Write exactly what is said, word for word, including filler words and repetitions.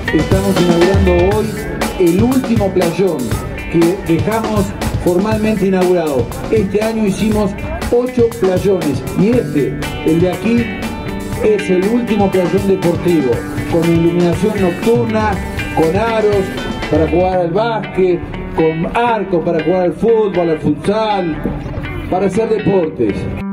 Estamos inaugurando hoy el último playón que dejamos formalmente inaugurado. Este año hicimos ocho playones y este, el de aquí, es el último playón deportivo, con iluminación nocturna, con aros para jugar al básquet, con arcos para jugar al fútbol, al futsal, para hacer deportes.